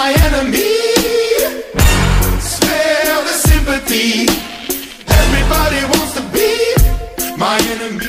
my enemy. Smell the sympathy. Everybody wants to be my enemy.